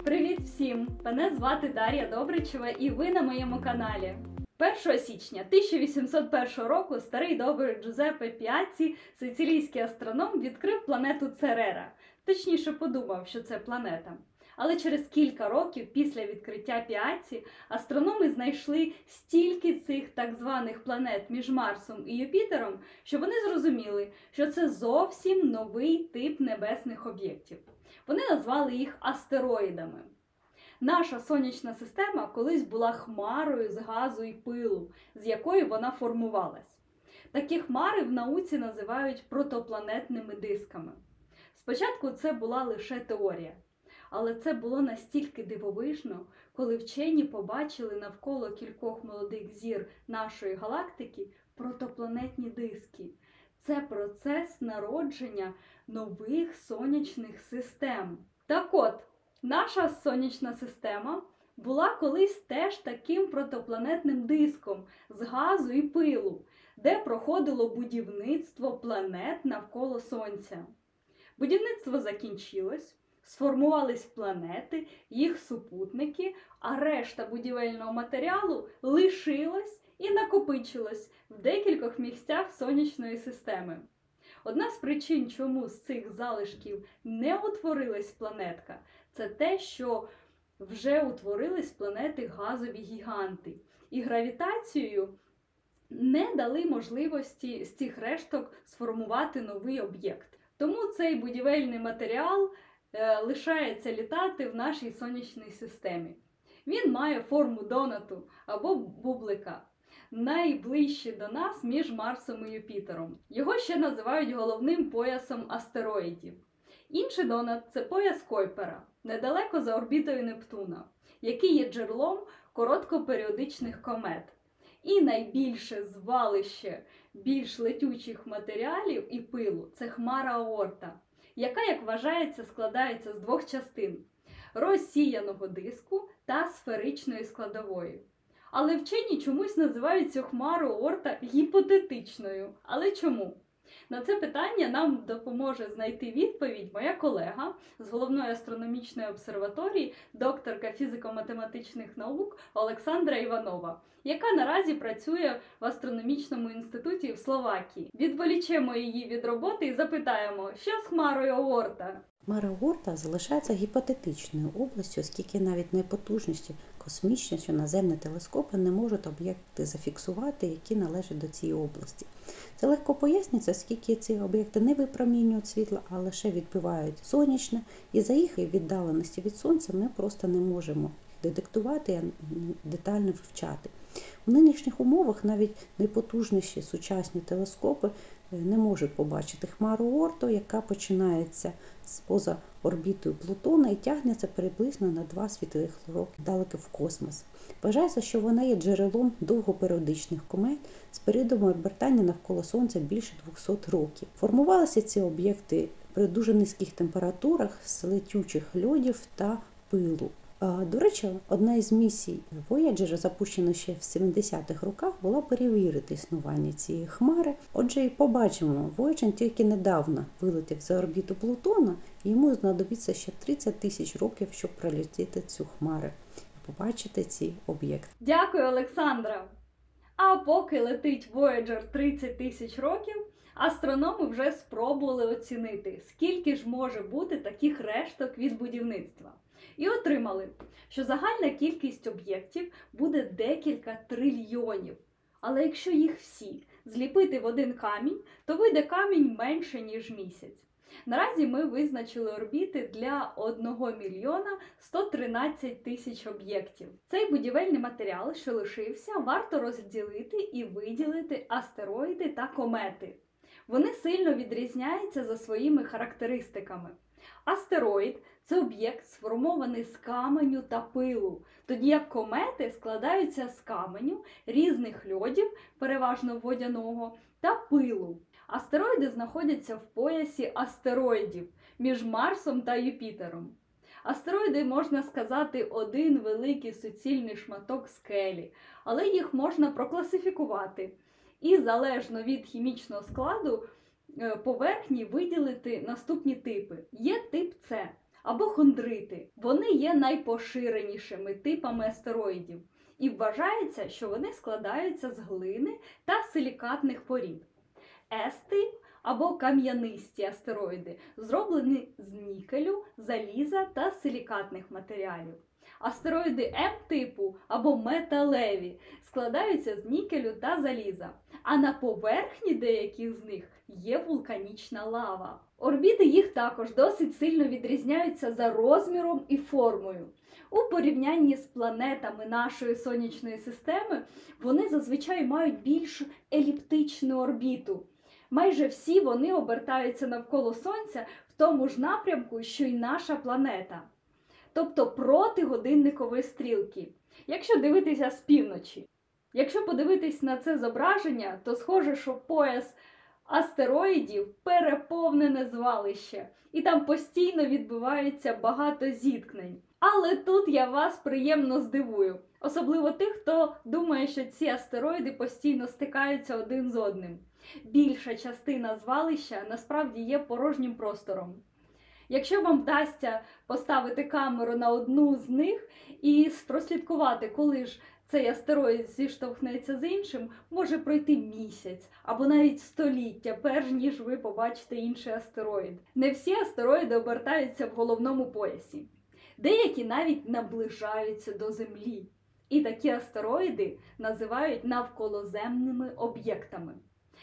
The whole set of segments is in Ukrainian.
Привіт всім! Мене звати Дар'я Добричева і ви на моєму каналі. 1 січня 1801 року старий добрий Джузеппе Піаці, сицилійський астроном, відкрив планету Церера. Точніше подумав, що це планета. Але через кілька років після відкриття Піаці астрономи знайшли стільки цих так званих планет між Марсом і Юпітером, що вони зрозуміли, що це зовсім новий тип небесних об'єктів. Вони назвали їх астероїдами. Наша сонячна система колись була хмарою з газу і пилу, з якої вона формувалась. Такі хмари в науці називають протопланетними дисками. Спочатку це була лише теорія. Але це було настільки дивовижно, коли вчені побачили навколо кількох молодих зір нашої галактики протопланетні диски. Це процес народження нових сонячних систем. Так от, наша сонячна система була колись теж таким протопланетним диском з газу і пилу, де проходило будівництво планет навколо Сонця. Будівництво закінчилось. Сформувались планети, їх супутники, а решта будівельного матеріалу лишилась і накопичилась в декількох місцях сонячної системи. Одна з причин, чому з цих залишків не утворилась планетка, це те, що вже утворились планети газові гіганти. І гравітацією не дали можливості з цих решток сформувати новий об'єкт. Тому цей будівельний матеріал лишається літати в нашій сонячній системі. Він має форму донату або бублика, найближчий до нас між Марсом і Юпітером. Його ще називають головним поясом астероїдів. Інший донат – це пояс Койпера, недалеко за орбітою Нептуна, який є джерелом короткоперіодичних комет. І найбільше звалище більш летючих матеріалів і пилу – це хмара Аорта, яка, як вважається, складається з двох частин – розсіяного диску та сферичної складової. Але вчені чомусь називають цю хмару Аорта гіпотетичною. Але чому? На це питання нам допоможе знайти відповідь моя колега з Головної астрономічної обсерваторії, докторка фізико-математичних наук Олександра Іванова, яка наразі працює в астрономічному інституті в Словакії. Відволічемо її від роботи і запитаємо, що з хмарою Аорта? Хмара Аорта залишається гіпотетичною областю, оскільки навіть найпотужніші космічні чи наземні телескопи не можуть об'єкти зафіксувати, які належать до цієї області. Це легко пояснюється, оскільки ці об'єкти не випромінюють світла, а лише відбивають сонячне, і за їх віддаленості від Сонця ми просто не можемо детектувати і детально вивчати. У нинішніх умовах навіть найпотужніші сучасні телескопи не можуть побачити хмару Аорту, яка починається поза орбітою Плутона і тягнеться приблизно на 2 світлових роки далеко в космос. Вважається, що вона є джерелом довгоперіодичних комет з періодом обертання навколо Сонця більше 200 років. Формувалися ці об'єкти при дуже низьких температурах з летючих льодів та пилу. До речі, одна із місій Voyager, запущена ще в 70-х роках, була перевірити існування цієї хмари. Отже, і побачимо, Voyager тільки недавно вилетів за орбіту Плутона, і йому знадобиться ще 30 тисяч років, щоб пролетіти цю хмару і побачити ці об'єкти. Дякую, Олександра! А поки летить Voyager 30 тисяч років, астрономи вже спробували оцінити, скільки ж може бути таких решток від будівництва. І отримали, що загальна кількість об'єктів буде декілька трильйонів. Але якщо їх всі зліпити в один камінь, то вийде камінь менше, ніж місяць. Наразі ми визначили орбіти для 1 мільйона 113 тисяч об'єктів. Цей будівельний матеріал, що лишився, варто розділити і виділити астероїди та комети. Вони сильно відрізняються за своїми характеристиками. Астероїд – це об'єкт, сформований з каменю та пилу, тоді як комети складаються з каменю, різних льодів, переважно водяного, та пилу. Астероїди знаходяться в поясі астероїдів між Марсом та Юпітером. Астероїди, можна сказати, один великий суцільний шматок скелі, але їх можна прокласифікувати і, залежно від хімічного складу, поверхні виділити наступні типи. Є тип С або хондрити. Вони є найпоширенішими типами астероїдів. І вважається, що вони складаються з глини та силікатних порід. С-тип або кам'янисті астероїди зроблені з нікелю, заліза та силікатних матеріалів. Астероїди М-типу або металеві складаються з нікелю та заліза, а на поверхні деяких з них є вулканічна лава. Орбіти їх також досить сильно відрізняються за розміром і формою. У порівнянні з планетами нашої сонячної системи вони зазвичай мають більш еліптичну орбіту. Майже всі вони обертаються навколо Сонця в тому ж напрямку, що й наша планета. Тобто проти годинникової стрілки, якщо дивитися з півночі. Якщо подивитись на це зображення, то схоже, що пояс астероїдів переповнене звалище, і там постійно відбувається багато зіткнень. Але тут я вас приємно здивую, особливо тих, хто думає, що ці астероїди постійно стикаються один з одним. Більша частина звалища насправді є порожнім простором. Якщо вам вдасться поставити камеру на одну з них і прослідкувати, коли ж цей астероїд зіштовхнеться з іншим, може пройти місяць або навіть століття, перш ніж ви побачите інший астероїд. Не всі астероїди обертаються в головному поясі. Деякі навіть наближаються до Землі. І такі астероїди називають навколоземними об'єктами.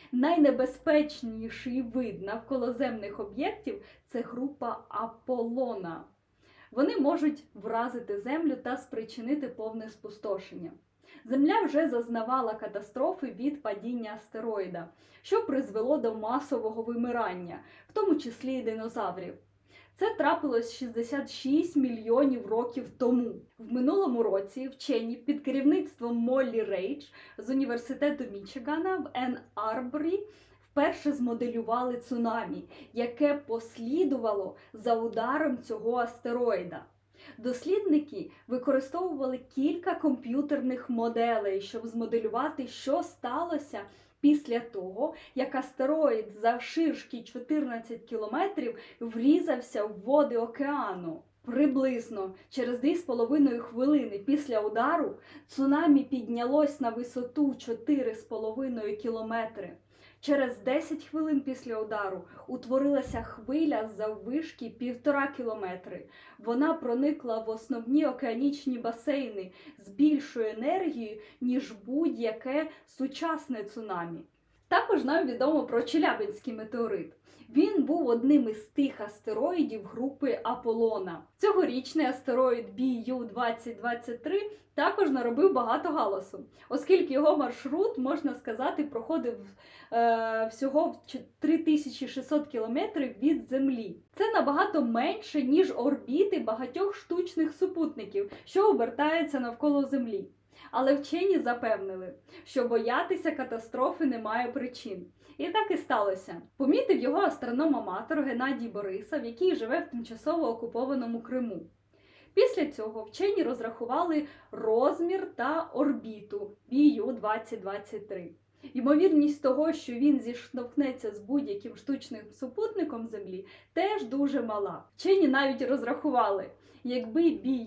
Найнебезпечніший вид навколоземних об'єктів – це група Аполлона. Вони можуть вразити Землю та спричинити повне спустошення. Земля вже зазнавала катастрофи від падіння астероїда, що призвело до масового вимирання, в тому числі і динозаврів. Це трапилось 66 мільйонів років тому. В минулому році вчені під керівництвом Моллі Рейдж з університету Мічигана в Енн-Арборі вперше змоделювали цунамі, яке послідувало за ударом цього астероїда. Дослідники використовували кілька комп'ютерних моделей, щоб змоделювати, що сталося після того, як астероїд завширшки 14 кілометрів врізався в води океану. Приблизно через 2,5 хвилини після удару цунамі піднялось на висоту 4,5 кілометри. Через 10 хвилин після удару утворилася хвиля заввишки 1,5 кілометри. Вона проникла в основні океанічні басейни з більшою енергією, ніж будь-яке сучасне цунамі. Також нам відомо про Челябинський метеорит. Він був одним із тих астероїдів групи Аполлона. Цьогорічний астероїд BU-2023 також наробив багато галасу, оскільки його маршрут, можна сказати, проходив всього в 3600 кілометрів від Землі. Це набагато менше, ніж орбіти багатьох штучних супутників, що обертаються навколо Землі. Але вчені запевнили, що боятися катастрофи немає причин. І так і сталося. Помітив його астроном-аматор Геннадій Борисов, який живе в тимчасово окупованому Криму. Після цього вчені розрахували розмір та орбіту BU-2023. Ймовірність того, що він зіштовхнеться з будь-яким штучним супутником Землі, теж дуже мала. Вчені навіть розрахували, якби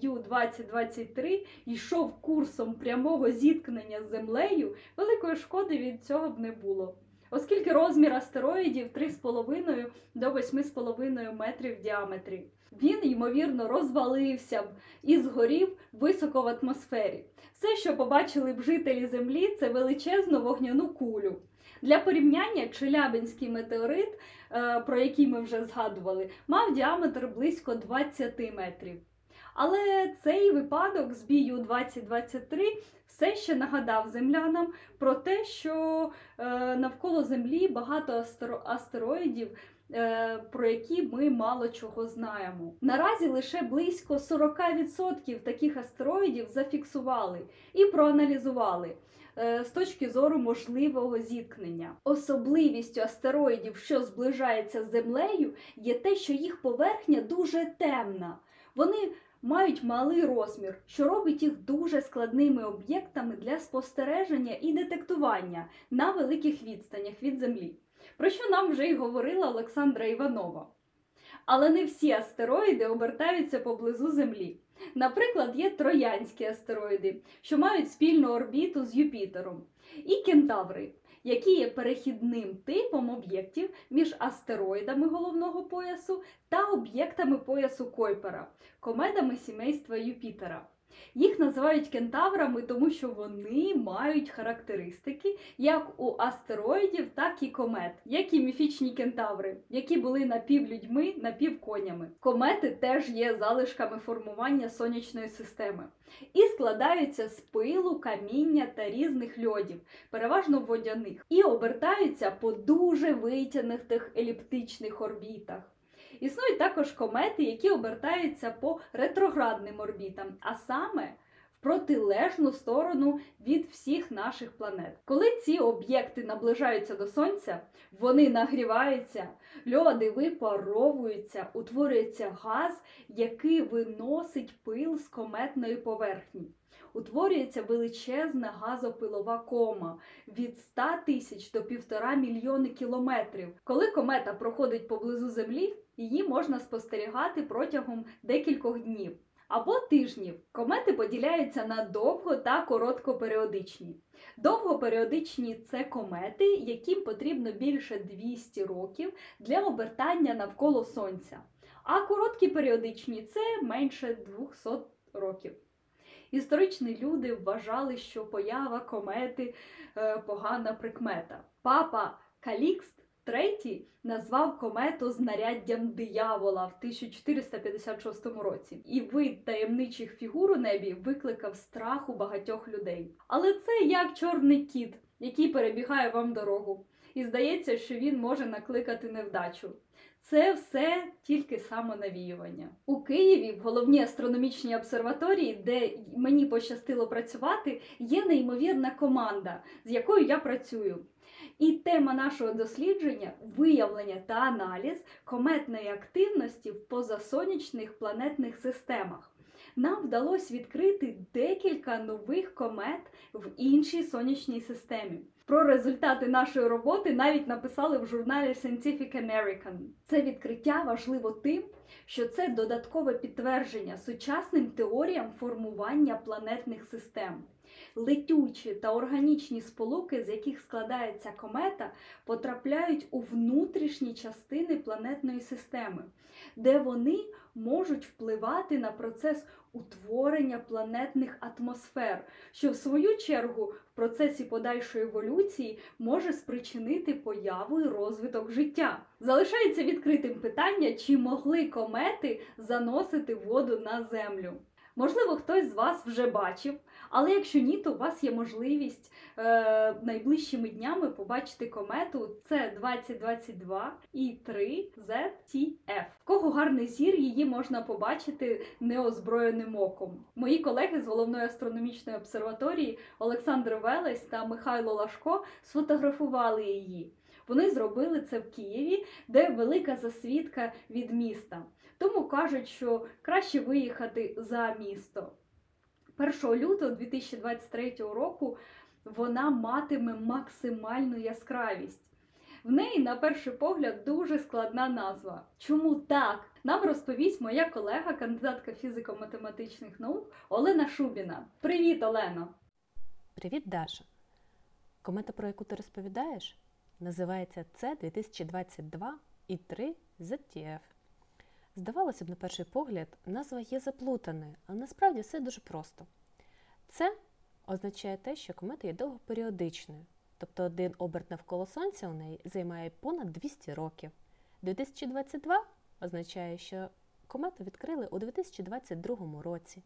BU-2023 йшов курсом прямого зіткнення з Землею, великої шкоди від цього б не було. Оскільки розмір астероїдів 3,5 до 8,5 метрів в діаметрі. Він, ймовірно, розвалився б і згорів високо в атмосфері. Все, що побачили б жителі Землі, це величезну вогняну кулю. Для порівняння, Челябинський метеорит, про який ми вже згадували, мав діаметр близько 20 метрів. Але цей випадок з BU-2023 все ще нагадав землянам про те, що навколо Землі багато астероїдів, про які ми мало чого знаємо. Наразі лише близько 40% таких астероїдів зафіксували і проаналізували з точки зору можливого зіткнення. Особливістю астероїдів, що зближаються з Землею, є те, що їх поверхня дуже темна. Вони мають малий розмір, що робить їх дуже складними об'єктами для спостереження і детектування на великих відстанях від Землі. Про що нам вже й говорила Олександра Іванова. Але не всі астероїди обертаються поблизу Землі. Наприклад, є троянські астероїди, що мають спільну орбіту з Юпітером, і кентаври, які є перехідним типом об'єктів між астероїдами головного поясу та об'єктами поясу Койпера, кометами сімейства Юпітера. Їх називають кентаврами, тому що вони мають характеристики як у астероїдів, так і комет, як і міфічні кентаври, які були напівлюдьми, напівконями. Комети теж є залишками формування сонячної системи і складаються з пилу, каміння та різних льодів, переважно водяних, і обертаються по дуже витягнутих еліптичних орбітах. Існують також комети, які обертаються по ретроградним орбітам, а саме в протилежну сторону від всіх наших планет. Коли ці об'єкти наближаються до Сонця, вони нагріваються, льоди випаровуються, утворюється газ, який виносить пил з кометної поверхні. Утворюється величезна газопилова кома від 100 тисяч до 1,5 мільйони кілометрів. Коли комета проходить поблизу Землі, її можна спостерігати протягом декількох днів або тижнів. Комети поділяються на довго- та короткоперіодичні. Довгоперіодичні – це комети, яким потрібно більше 200 років для обертання навколо Сонця. А короткі періодичні – це менше 200 років. Історичні люди вважали, що поява комети – погана прикмета. Папа Калікст III назвав комету знаряддям диявола в 1456 році. І вид таємничих фігур у небі викликав страх у багатьох людей. Але це як чорний кіт, який перебігає вам дорогу. І здається, що він може накликати невдачу. Це все тільки самонавіювання. У Києві, в головній астрономічній обсерваторії, де мені пощастило працювати, є неймовірна команда, з якою я працюю. І тема нашого дослідження – виявлення та аналіз кометної активності в позасонячних планетних системах. Нам вдалося відкрити декілька нових комет в іншій сонячній системі. Про результати нашої роботи навіть написали в журналі Scientific American. Це відкриття важливо тим, що це додаткове підтвердження сучасним теоріям формування планетних систем. Летючі та органічні сполуки, з яких складається комета, потрапляють у внутрішні частини планетної системи, де вони можуть впливати на процес утворення планетних атмосфер, що в свою чергу в процесі подальшої еволюції може спричинити появу і розвиток життя. Залишається відкритим питання, чи могли комети заносити воду на Землю. Можливо, хтось з вас вже бачив, але якщо ні, то у вас є можливість найближчими днями побачити комету С2022 І3 ZTF. В кого гарний зір, її можна побачити неозброєним оком. Мої колеги з Головної астрономічної обсерваторії Олександр Велесь та Михайло Лашко сфотографували її. Вони зробили це в Києві, де велика засвідка від міста. Тому кажуть, що краще виїхати за місто. 1 лютого 2023 року вона матиме максимальну яскравість. В неї, на перший погляд, дуже складна назва. Чому так? Нам розповість моя колега, кандидатка фізико-математичних наук Олена Шубіна. Привіт, Олено! Привіт, Даша! Комета, про яку ти розповідаєш, називається С2022 І3 ZTF. Здавалося б, на перший погляд, назва є заплутаною, але насправді все дуже просто. Це означає те, що комета є довгоперіодичною, тобто один оберт навколо Сонця у неї займає понад 200 років. 2022 означає, що комету відкрили у 2022 році.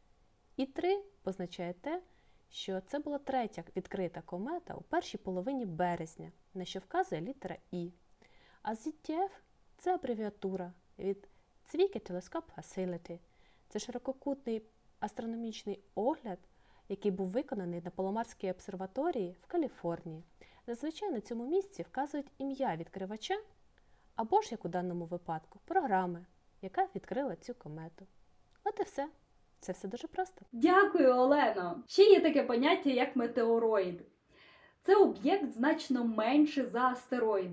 І3 означає те, що це була третя відкрита комета у першій половині березня, на що вказує літера І. А ZTF – це абревіатура від Zwicky Telescope Facility. Це ширококутний астрономічний огляд, який був виконаний на Паломарській обсерваторії в Каліфорнії. Зазвичай на цьому місці вказують ім'я відкривача або ж, як у даному випадку, програми, яка відкрила цю комету. От і все. Це все дуже просто. Дякую, Олено! Ще є таке поняття, як метеороїд. Це об'єкт значно менший за астероїди.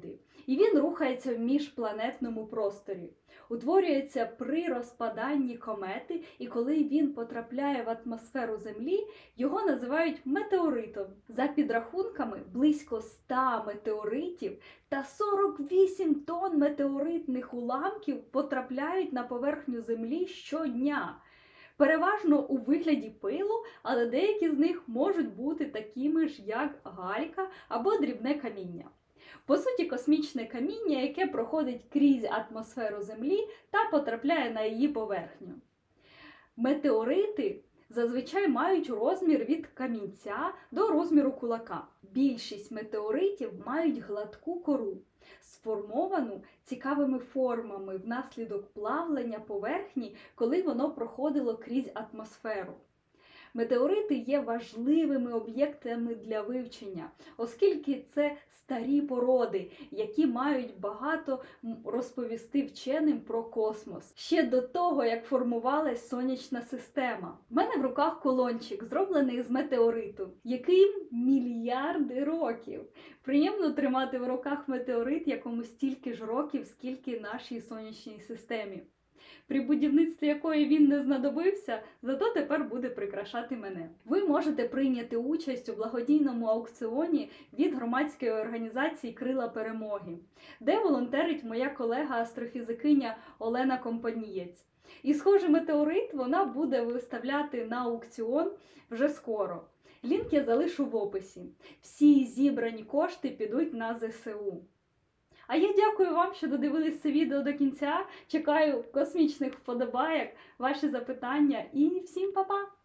і він рухається в міжпланетному просторі. Утворюється при розпаданні комети, і коли він потрапляє в атмосферу Землі, його називають метеоритом. За підрахунками, близько 100 метеоритів та 48 тонн метеоритних уламків потрапляють на поверхню Землі щодня. Переважно у вигляді пилу, але деякі з них можуть бути такими ж, як галька або дрібне каміння. По суті, космічне каміння, яке проходить крізь атмосферу Землі та потрапляє на її поверхню. Метеорити зазвичай мають розмір від камінця до розміру кулака. Більшість метеоритів мають гладку кору, сформовану цікавими формами внаслідок плавлення поверхні, коли воно проходило крізь атмосферу. Метеорити є важливими об'єктами для вивчення, оскільки це старі породи, які мають багато розповісти вченим про космос. Ще до того, як формувалась сонячна система. У мене в руках кулончик, зроблений з метеориту, яким мільярди років. Приємно тримати в руках метеорит, якому стільки ж років, скільки нашій сонячній системі. При будівництві якої він не знадобився, зато тепер буде прикрашати мене. Ви можете прийняти участь у благодійному аукціоні від громадської організації «Крила перемоги», де волонтерить моя колега-астрофізикиня Олена Компанієць. І схожий метеорит вона буде виставляти на аукціон вже скоро. Лінк я залишу в описі. Всі зібрані кошти підуть на ЗСУ. А я дякую вам, що додивились це відео до кінця. Чекаю космічних вподобайок, ваші запитання і всім па-па!